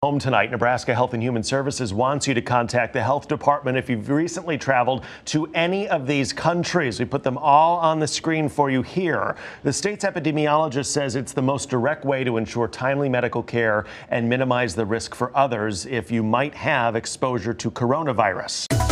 Home tonight, Nebraska Health and Human Services wants you to contact the health department if you've recently traveled to any of these countries. We put them all on the screen for you here. The state's epidemiologist says it's the most direct way to ensure timely medical care and minimize the risk for others if you might have exposure to coronavirus.